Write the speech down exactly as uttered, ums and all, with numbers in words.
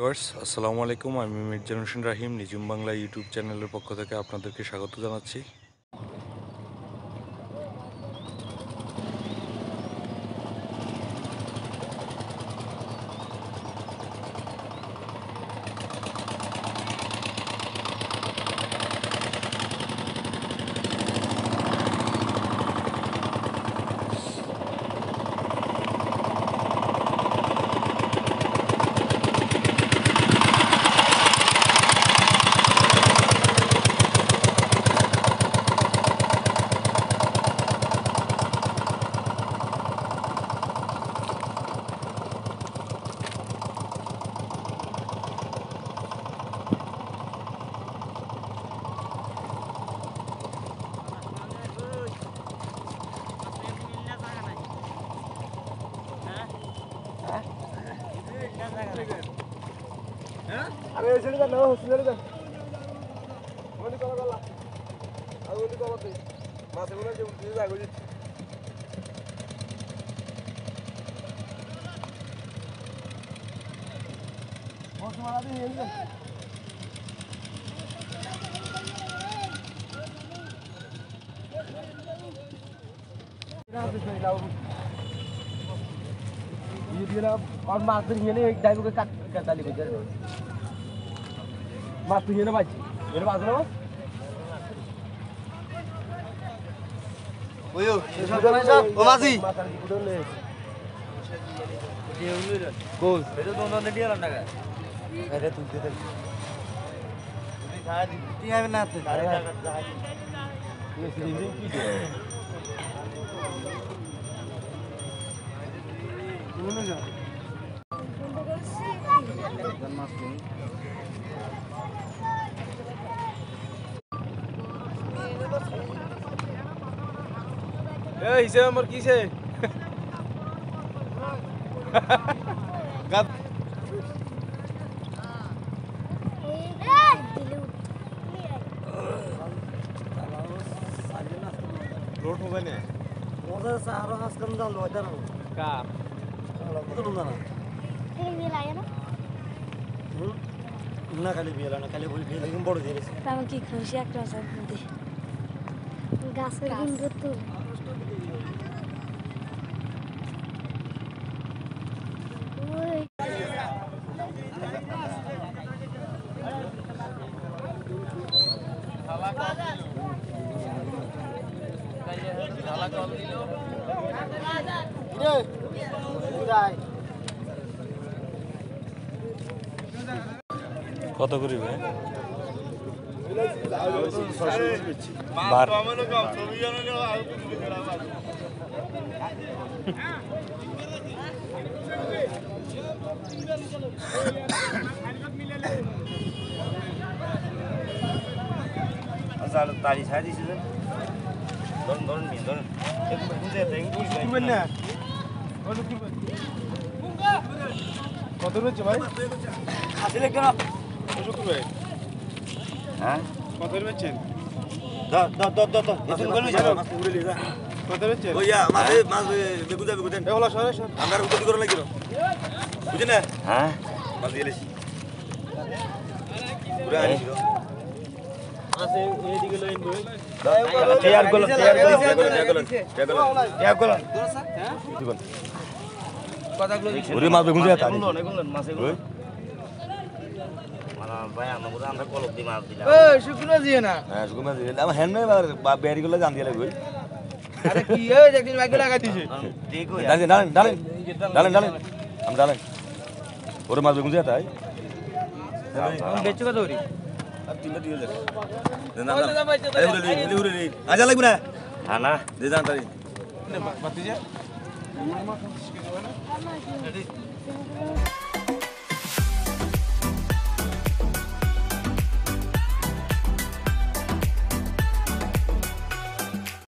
Viewers আসসালামু আলাইকুম, আমি মির্জা রাহিম নিঝুম বাংলা ইউটিউব চ্যানেলের পক্ষ থেকে আপনাদেরকে স্বাগত জানাচ্ছি। अरे ऐसे का ना हॉस्पिटल का मोनी कला कला आ मोनी कला ते मासे बोला जे उठी जागो जी बस मारा दे ये ना पे लाओ ये दिया और मास्टर ये ने एक डाइव के काट काट डाली गुजर मास्टर ये ने बाजी ये ने बाजू ना ओयो ओ माजी कोल बेरो दोनों ने दिया लंडा का अरे तू दे दे तू खा दी ती आवे ना ते अरे ये सीधी की दे दोनों जा ए इसे हमर किसे कब लोट हो गए ने ओदा सारो हास कम जा लो इधर का तो ना कहीं भी लाया ना ना खाली बिला ना खाली बोल बिला लेकिन बड़ धीरे से ताम की खुशी एक रस दे गाছের গুন্ড তো ওই শালা কল দিল শালা কল দিল রে যাই কত করিবে বার আমানো কম ছবি জানো আর কিছু বেড়া বার আসার তারি ছাই দিছে ধরুন ধরুন নিন ধরুন একটু বুঝে দেন কি করবেন না বলো কি কত রয়েছে ভাই আসলে কেন শুক্র ভাই হ্যাঁ কত রয়েছেন দ দ দ দ দ এসে গেল যাবে মাছ উড়ে নিয়ে যা কত রয়েছেন ওইয়া মাছ মাছ বেগুন যাবে গুদেন এ হলো সরে সর আমরা উত্তর করে লাগিরো বুঝেন না হ্যাঁ মাছ দিয়েছি পুরো আনিছিল আছে এই দিকে লাইন বই তৈয়ার করো তৈয়ার করো তৈয়ার করো তৈয়ার করো তৈয়ার করো হ্যাঁ দিবেন কথাগুলো ওরে মাছ বেগুন যায় তাই এগুলো মাছ এগুলো মানা ভাই আমরা আমরা কলক দি মাছ দিলাম এই শুকনো দিয়ে না হ্যাঁ শুকনো দিয়ে আমার হ্যান্ড নাই বা বেরি গুলো জান দিয়ে লাগবে আরে কি এই একদিন বাইক লাগা দিছে ঠিক হই ডালেন ডালেন ডালেন ডালেন ডালেন আম ডালেন ওরে মাছ বেগুন যায় তাই আমি বেচু কত ওরি আর তিনটা দিয়ে দে না না আরে উড়ে উড়ে উড়ে আজা লাগবে না হ্যাঁ না দে দান তাই বাতি যা